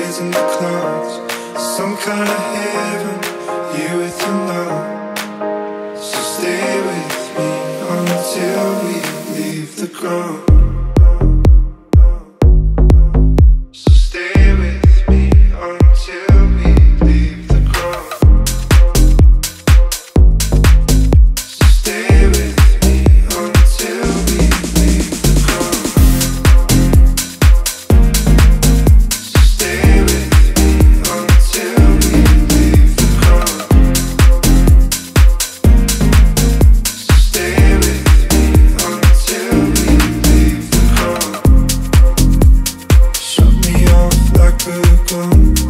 tears in the clouds, some kind of heaven, you with your love. So stay with me until we leave the ground. So stay with me until we leave the ground. So stay with me until we leave the ground. So stay with me until we leave the ground. So stay with me until we leave the ground. Shut me off like a gun.